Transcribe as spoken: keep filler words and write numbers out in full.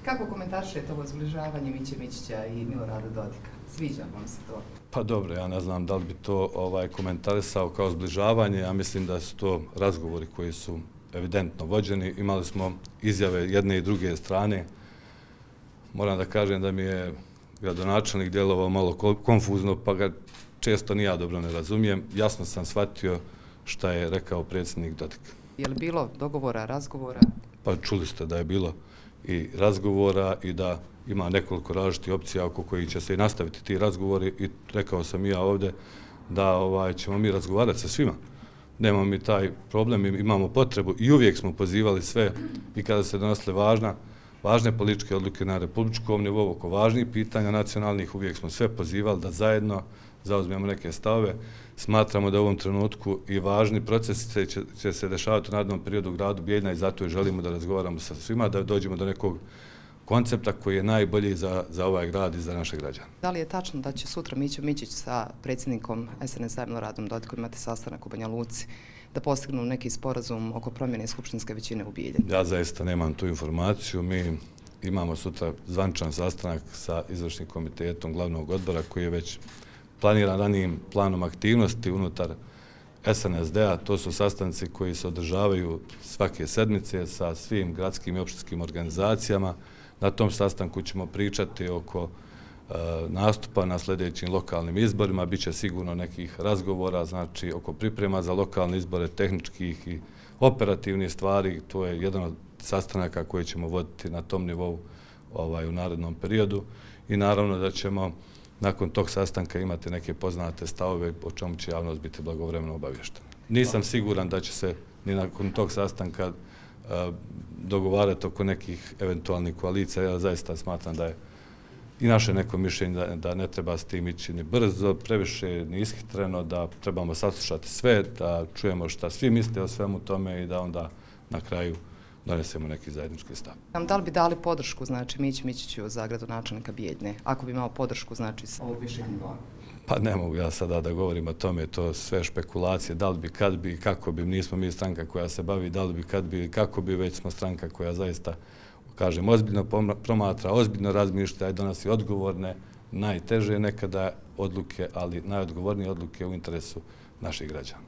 Kako komentarišete ovo zbližavanje Miće Mićića i Milorada Dodika? Sviđa vam se to? Pa dobro, ja ne znam da li bi to ovaj, komentarisao kao zbližavanje. Ja mislim da su to razgovori koji su evidentno vođeni. Imali smo izjave jedne i druge strane. Moram da kažem da mi je gradonačelnik djelovao malo konfuzno, pa ga često ni ja dobro ne razumijem. Jasno sam shvatio šta je rekao predsjednik Dodik. Je li bilo dogovora, razgovora? Pa čuli ste da je bilo i razgovora i da ima nekoliko različitih opcija oko kojih će se i nastaviti ti razgovori i rekao sam i ja ovdje da ovaj, ćemo mi razgovarati sa svima. Nemamo mi taj problem, imamo potrebu i uvijek smo pozivali sve i kada se donosile važna, važne političke odluke na republičkom nivou oko važnih pitanja nacionalnih, uvijek smo sve pozivali da zajedno zauzmemo neke stavove. Smatramo da u ovom trenutku i važni procesi će, će se dešavati u narednom periodu u gradu Bijeljina i zato i želimo da razgovaramo sa svima, da dođemo do nekog koncepta koji je najbolji za, za ovaj grad i za naše građane. Da li je tačno da će sutra Mićo Mićić sa predsjednikom S N S-a Miloradom Dodikom imati sastanak u Banja Luci, da postignu neki sporazum oko promjene skupštinske većine u Bijeljini? Ja zaista nemam tu informaciju. Mi imamo sutra zvančan sastanak sa izvršnim komitetom glavnog odbora koji je već planiran ranijim planom aktivnosti unutar S N S D-a. To su sastanci koji se održavaju svake sedmice sa svim gradskim i opštinskim organizacijama. Na tom sastanku ćemo pričati oko e, nastupa na sljedećim lokalnim izborima. Biće sigurno nekih razgovora, znači oko priprema za lokalne izbore, tehničkih i operativnih stvari. To je jedan od sastanaka koje ćemo voditi na tom nivou ovaj, u narednom periodu. I naravno da ćemo nakon tog sastanka imati neke poznate stavove o čemu će javnost biti blagovremeno obavještena. Nisam siguran da će se ni nakon tog sastanka dogovarati oko nekih eventualnih koalicija. Ja zaista smatram da je i naše neko mišljenje da, da ne treba s tim ići ni brzo, previše ni ishitreno, da trebamo saslušati sve, da čujemo šta svi misle o svemu tome i da onda na kraju donesemo neki zajednički stav. Da li bi dali podršku, znači, Mići Mićiću za gradonačelnika Bijeljine, ako bi imao podršku, znači, s ovog višeg nivoa? Pa ne mogu ja sada da govorim o tome, to sve špekulacije, da li bi, kad bi, kako bi, nismo mi stranka koja se bavi, da li bi, kad bi, kako bi, već smo stranka koja zaista, kažem, ozbiljno promatra, ozbiljno razmišlja i donosi odgovorne, najteže nekada odluke, ali najodgovornije odluke u interesu naših građana.